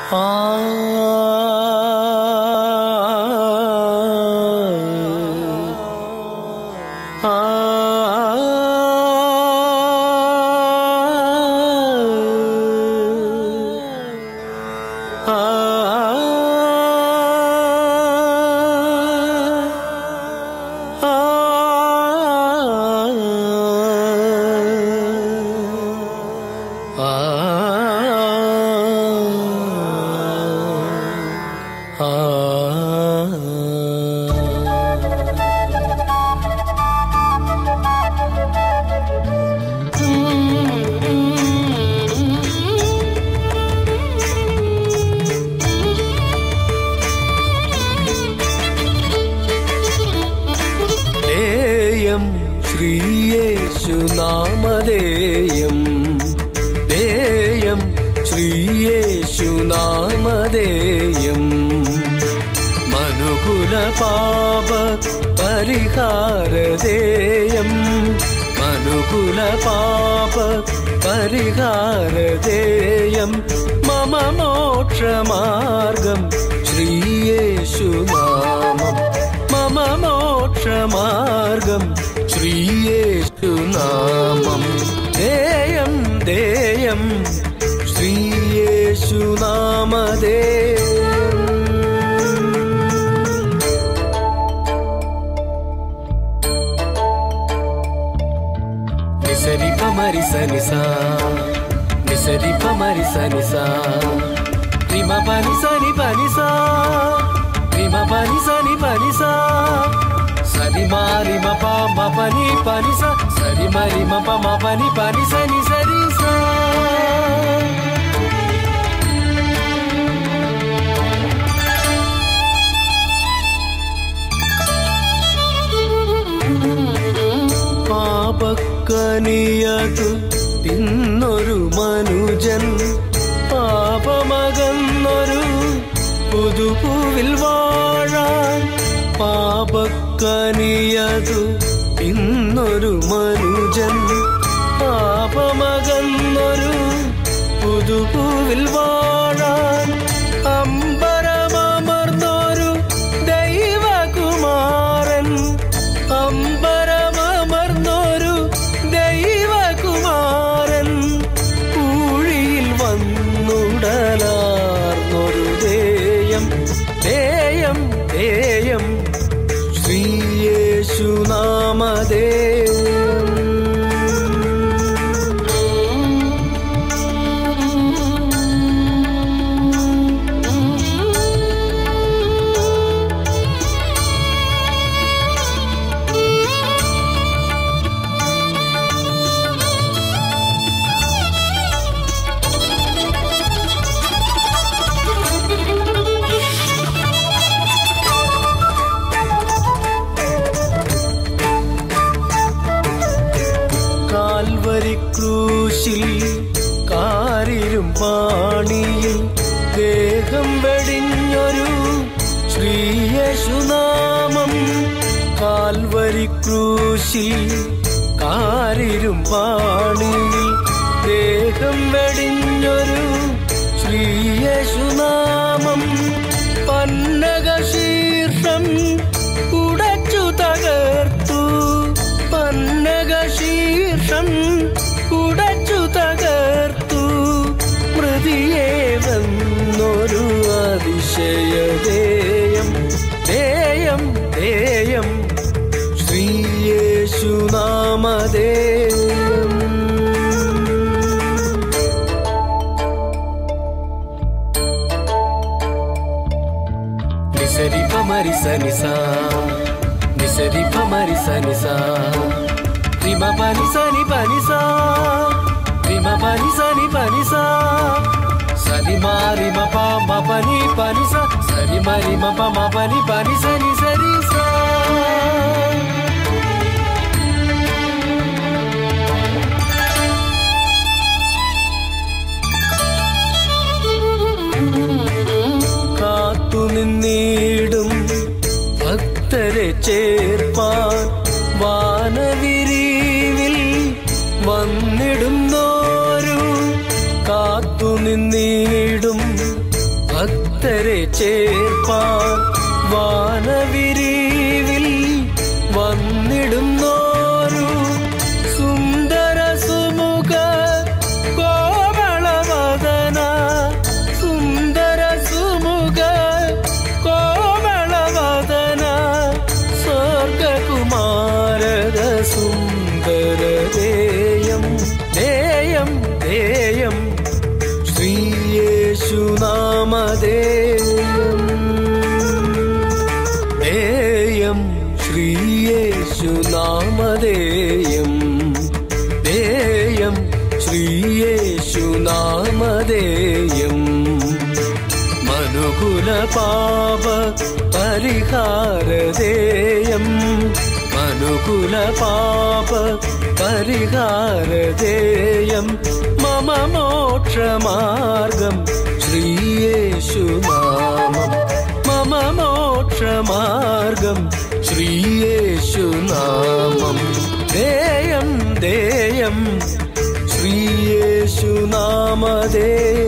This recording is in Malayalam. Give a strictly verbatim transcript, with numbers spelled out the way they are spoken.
ശ്രീയേശുനാമധേയം ദേയം ശ്രീയേശുനാമധേയം മനുകുല പാപ പരിഹാരദേയം മനുകുല പാപ പരിഹാരദേയം മമ മോക്ഷമാർഗം ശ്രീയേശുനാമം മമ മോക്ഷമാർഗം ശ്രീയേശുനാമം ദേയം ദേയം ശ്രീയേശുനാമധേയം. നിസരി പമരി സനിസാ നിസരി പമരി സനിസാ റിമ പനി സനി പനിസാ റിമ പനി സനി പനിസാ సరి మారి మప మపని పని స సరి మరి మప మపని పని సని సరి స പാപക്കനിയതു തിന്നൊരു മനുജൻ പാപമകന്നൊരു പുതുപൂവിൽ വാഴാൻ പാപക്കനിയതു ഇന്നൊരു മനുജൻ പാപമകന്നൊരു പുതുപൂവിൽ വാഴാൻ അമ്പരമർന്നൊരു ദൈവകുമാരൻ അമ്പരമർന്നൊരു ദൈവകുമാരൻ ഊഴിയിൽ വന്നുടലാർന്നൊരു ദേയം ദേയം ദേയം ശ്രീയേശുനാമധേയം. ക്രൂശിൽ കാരിരും പാണിയിൽ ദേഹം വെടിഞ്ഞൊരു ശ്രീയേശുനാമം കാൽവരി ക്രൂശിൽ കാരിരും പാണിയിൽ ദേഹം വെടിഞ്ഞൊരു ശ്രീയേശുനാമം പന്നകശീർഷം ഉടച്ചു തകർത്തു പന്നകശീർഷം ഉടച്ചു തകർത്തു മൃതിയെ വന്നൊരു അതിശയദേയം ദേയം ദേയം ശ്രീയേശുനാമധേയം. നിസരി പമരി സനിസാ నిసరి పమరి సనిసా రిమ పని సని పనిసా రిమ పని సని పనిసా సరి మారి మప మపని పనిసా సరి మరి మప మపని పని సని సరి సా. കാത്തു നിന്നിടും ഭക്തരെ ചേർപ്പാൻ വാനവിരിവിൽ വന്നിടുന്നോരു കാത്തു നിന്നിടും ഭക്തരെ ചേർപ്പാൻ വാനവിരിവിൽ വന്നിടുന്നോരു സുന്ദര സുമുഖ കോമളവദന, സുന്ദര സുമുഖ കോമളവദന, സ്വർഗകുമാരക സുന്ദര ദേയം ദേയം ദേയം ശ്രീയേശുനാമധേയം ദേയം ശ്രീയേശുനാമധേയം ദേയം ശ്രീയേശുനാമധേയം മനുകുല പാപ പരിഹാരദേയം മനുകുല പാപ പരിഹാരദേയം മമ മോക്ഷമാർഗം ശ്രീയേശുനാമം മമ മോക്ഷമാർഗം ശ്രീയേശുനാമം ദേയം ദേയം ശ്രീയേശുനാമധേയം